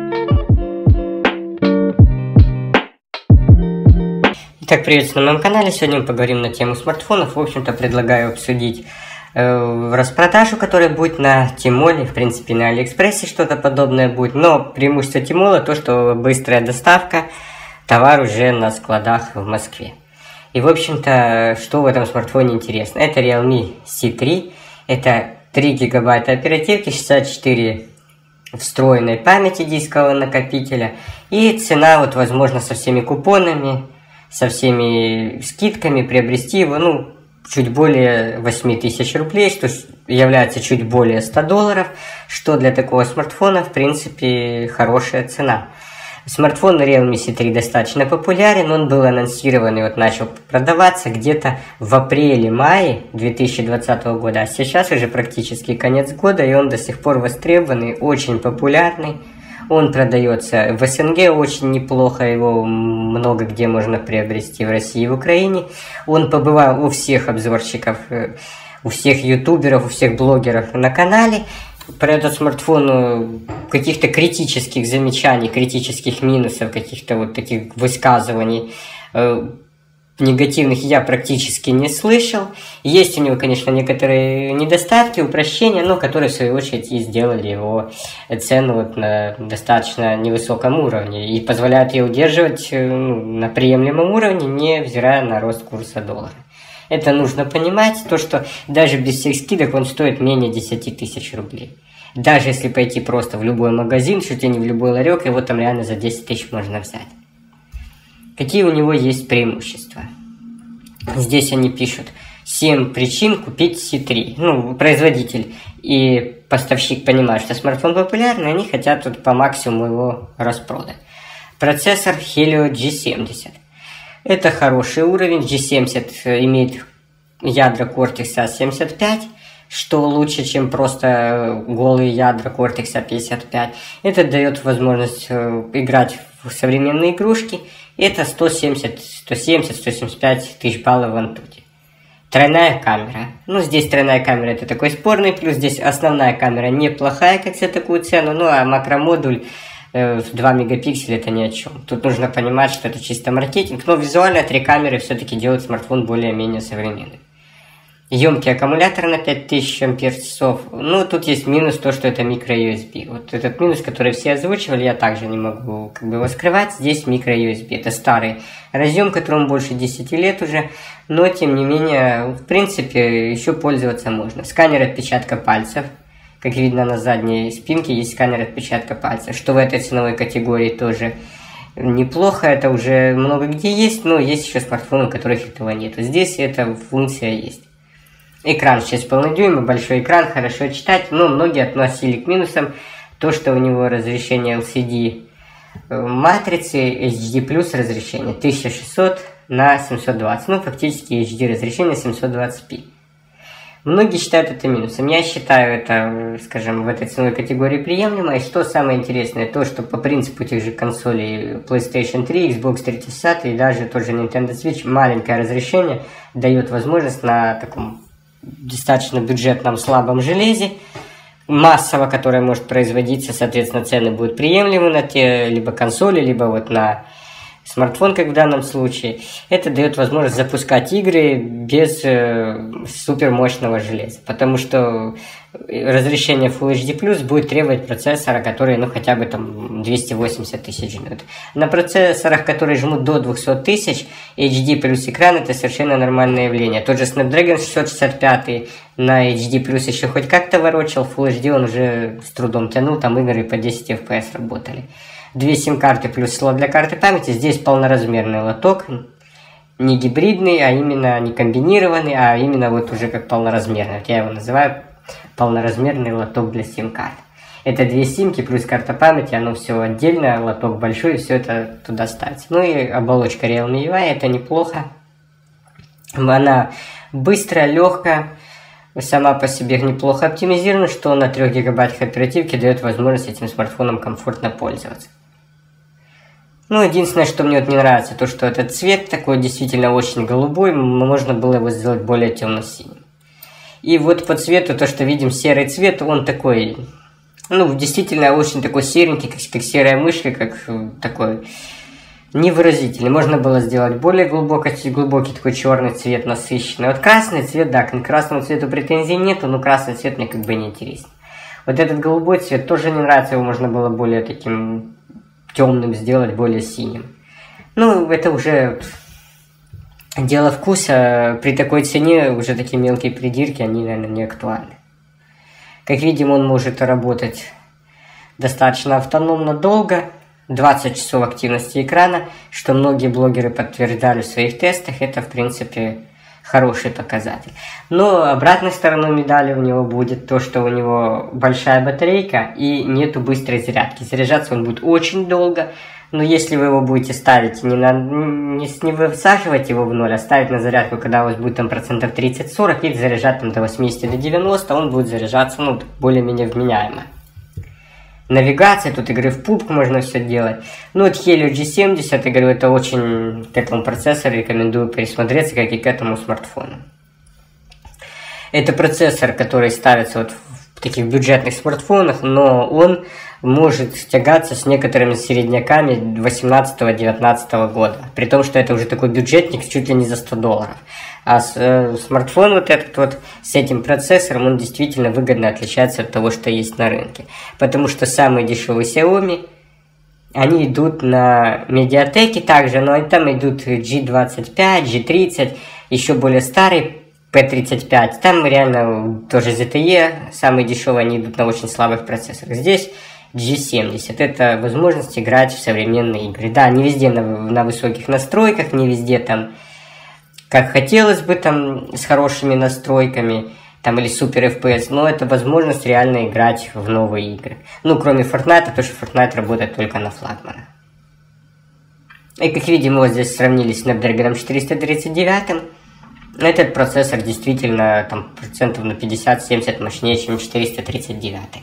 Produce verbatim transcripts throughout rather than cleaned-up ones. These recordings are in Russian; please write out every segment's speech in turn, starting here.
Итак, приветствую на моем канале. Сегодня мы поговорим на тему смартфонов. В общем-то, предлагаю обсудить э, распродажу, которая будет на Тимоле, в принципе, на Алиэкспрессе что-то подобное будет. Но преимущество Тимола то, что быстрая доставка, товар уже на складах в Москве. И, в общем-то, что в этом смартфоне интересно? Это Realme си три, это три гигабайта оперативки, шестьдесят четыре встроенной памяти дискового накопителя. И цена, вот, возможно, со всеми купонами, со всеми скидками приобрести его, ну, чуть более восемь тысяч рублей, что является чуть более ста долларов, что для такого смартфона, в принципе, хорошая цена. Смартфон Realme си три достаточно популярен, он был анонсирован и вот начал продаваться где-то в апреле-мае две тысячи двадцатого года, а сейчас уже практически конец года, и он до сих пор востребованный, очень популярный. Он продается в СНГ очень неплохо, его много где можно приобрести в России и в Украине. Он побывал у всех обзорщиков, у всех ютуберов, у всех блогеров на канале. Про этот смартфон каких-то критических замечаний, критических минусов, каких-то вот таких высказываний негативных я практически не слышал. Есть у него, конечно, некоторые недостатки, упрощения, но которые, в свою очередь, и сделали его цену вот на достаточно невысоком уровне и позволяют ее удерживать ну, на приемлемом уровне, невзирая на рост курса доллара. Это нужно понимать, то, что даже без всех скидок он стоит менее десяти тысяч рублей. Даже если пойти просто в любой магазин, чуть ли не в любой ларек, его там реально за десять тысяч можно взять. Какие у него есть преимущества? Здесь они пишут семь причин купить си три. Ну, производитель и поставщик понимают, что смартфон популярный, они хотят тут по максимуму его распродать. Процессор Helio джи семьдесят. Это хороший уровень. джи семьдесят имеет ядра Cortex а семьдесят пять, что лучше, чем просто голые ядра Cortex а пятьдесят пять. Это дает возможность играть в современные игрушки. Это сто семьдесят, сто семьдесят, сто семьдесят пять тысяч баллов в Antutu. Тройная камера. Ну, здесь тройная камера это такой спорный плюс. Здесь основная камера неплохая, как за такую цену. Ну, а макромодуль э, два мегапикселя это ни о чем. Тут нужно понимать, что это чисто маркетинг. Но визуально три камеры все-таки делают смартфон более-менее современным. Емкий аккумулятор на пять тысяч ампер-часов. Ну, тут есть минус то, что это микро-ю эс би. Вот этот минус, который все озвучивали, я также не могу как бы его скрывать. Здесь микро-ю эс би. Это старый разъем, которому больше десяти лет уже. Но, тем не менее, в принципе, еще пользоваться можно. Сканер отпечатка пальцев. Как видно на задней спинке есть сканер отпечатка пальцев. Что в этой ценовой категории тоже неплохо. Это уже много где есть, но есть еще смартфоны, у которых этого нет. Здесь эта функция есть. Экран шесть с половиной дюйма, большой экран, хорошо читать, но многие относили к минусам то, что у него разрешение эл си ди матрицы, эйч ди плюс разрешение тысяча шестьсот на семьсот двадцать, ну фактически эйч ди разрешение семьсот двадцать пи. Многие считают это минусом, я считаю это, скажем, в этой ценовой категории приемлемо. И что самое интересное, то, что по принципу тех же консолей PlayStation три, Xbox триста шестьдесят и даже тот же Nintendo Switch, маленькое разрешение дает возможность на таком достаточно бюджетном слабом железе, массово, которое может производиться, соответственно, цены будут приемлемы на те либо консоли, либо вот на смартфон, как в данном случае. Это дает возможность запускать игры без э, супермощного железа, потому что разрешение Full эйч ди плюс будет требовать процессора, который, ну, хотя бы там двести восемьдесят тысяч жмет. На процессорах, которые жмут до двухсот тысяч, эйч ди плюс экран это совершенно нормальное явление. Тот же Snapdragon шестьсот шестьдесят пять на эйч ди плюс еще хоть как-то ворочал, Full эйч ди он уже с трудом тянул, там игры по десять эф пи эс работали. Две сим-карты плюс слот для карты памяти, здесь полноразмерный лоток, не гибридный, а именно не комбинированный, а именно вот уже как полноразмерный. Я его называю полноразмерный лоток для сим-карт. Это две симки плюс карта памяти, оно все отдельно, лоток большой, и все это туда ставится. Ну и оболочка Realme ю ай, это неплохо. Она быстрая, легкая, сама по себе неплохо оптимизирована, что на трёх гигабайтах оперативки дает возможность этим смартфоном комфортно пользоваться. Ну, единственное, что мне вот не нравится, то, что этот цвет такой действительно очень голубой, можно было его сделать более темно-синим. И вот по цвету, то, что видим серый цвет, он такой Ну, действительно, очень такой серенький, как, как серая мышка, как такой невыразительный. Можно было сделать более глубокий, глубокий такой черный цвет, насыщенный. Вот красный цвет, да, к красному цвету претензий нету, но красный цвет мне как бы не интересен. Вот этот голубой цвет тоже не нравится, его можно было более таким темным сделать, более синим. Ну, это уже дело вкуса. При такой цене уже такие мелкие придирки, они, наверное, не актуальны. Как видим, он может работать достаточно автономно долго. двадцать часов активности экрана, что многие блогеры подтверждали в своих тестах. Это, в принципе, хороший показатель. Но обратной стороной медали у него будет то, что у него большая батарейка и нету быстрой зарядки. Заряжаться он будет очень долго. Но если вы его будете ставить, не, на, не, не высаживать его в ноль, а ставить на зарядку, когда у вас будет там процентов тридцать-сорок, и заряжать там до восьмидесяти, до девяноста, он будет заряжаться, ну, более-менее вменяемо. Навигация, тут игры в пубг можно все делать. Ну, вот Helio джи семьдесят, я говорю, это очень к этому процессору рекомендую присмотреться, как и к этому смартфону. Это процессор, который ставится вот в таких бюджетных смартфонах, но он может тягаться с некоторыми середняками восемнадцатого-девятнадцатого года. При том, что это уже такой бюджетник чуть ли не за сто долларов. А с, э, смартфон вот этот вот с этим процессором, он действительно выгодно отличается от того, что есть на рынке. Потому что самые дешевые Xiaomi, они идут на медиатеке также, но там идут джи двадцать пять, джи тридцать, еще более старый пи тридцать пять. Там реально тоже зет и и, самые дешевые, они идут на очень слабых процессорах. Здесь джи семьдесят. Это возможность играть в современные игры. Да, не везде на, на высоких настройках, не везде там, как хотелось бы, там, с хорошими настройками, там, или супер эф пи эс, но это возможность реально играть в новые игры. Ну, кроме Fortnite, потому что Fortnite работает только на флагманах. И, как видим, вот здесь сравнили с Snapdragon четыреста тридцать девять. Этот процессор действительно там процентов на пятьдесят-семьдесят мощнее, чем четыреста тридцать девять.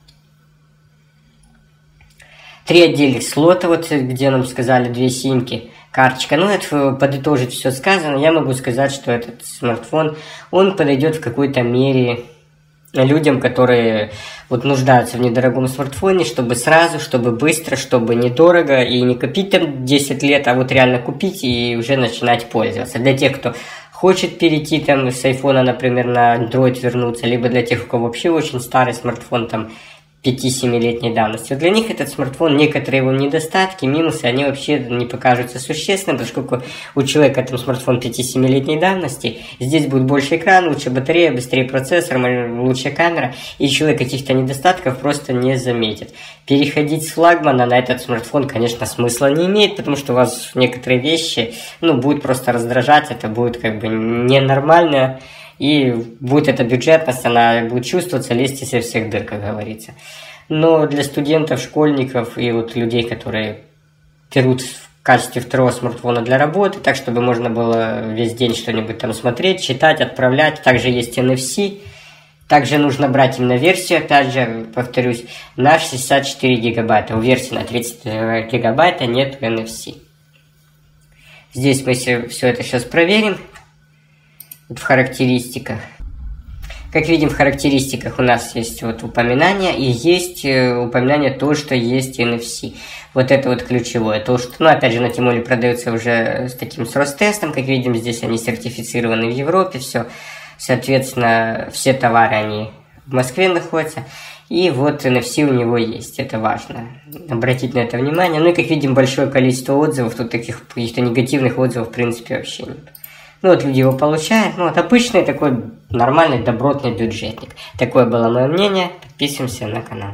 Три отдельных слота, вот где нам сказали две симки, карточка. Ну, это подытожить все сказано. Я могу сказать, что этот смартфон, он подойдет в какой-то мере людям, которые вот нуждаются в недорогом смартфоне, чтобы сразу, чтобы быстро, чтобы недорого, и не копить там десять лет, а вот реально купить и уже начинать пользоваться. Для тех, кто хочет перейти там с айфона, например, на Android вернуться, либо для тех, у кого вообще очень старый смартфон, там, пяти-семилетней давности. Вот для них этот смартфон, некоторые его недостатки, минусы, они вообще не покажутся существенным, поскольку у человека там смартфон пяти-семилетней давности, здесь будет больше экран, лучше батарея, быстрее процессор, лучшая камера, и человек каких-то недостатков просто не заметит. Переходить с флагмана на этот смартфон, конечно, смысла не имеет, потому что у вас некоторые вещи, ну, будут просто раздражать, это будет как бы ненормально. И будет эта бюджетность, она будет чувствоваться, лезть из всех дыр, как говорится. Но для студентов, школьников и вот людей, которые берут в качестве второго смартфона для работы, так, чтобы можно было весь день что-нибудь там смотреть, читать, отправлять. Также есть эн эф си. Также нужно брать именно версию, опять же, повторюсь, на шестьдесят четыре гигабайта. У версии на тридцать гигабайта нет эн эф си. Здесь мы все, все это сейчас проверим. В характеристиках. Как видим, в характеристиках у нас есть вот упоминание, и есть упоминание то, что есть эн эф си. Вот это вот ключевое. То, что, ну, опять же, на Тимоле продается уже с таким с Ростестом, как видим, здесь они сертифицированы в Европе, все. Соответственно, все товары, они в Москве находятся. И вот эн эф си у него есть, это важно. Обратить на это внимание. Ну и, как видим, большое количество отзывов, тут таких каких-то негативных отзывов, в принципе, вообще нет. Ну вот люди его получают. Ну вот обычный такой нормальный добротный бюджетник. Такое было мое мнение. Подписываемся на канал.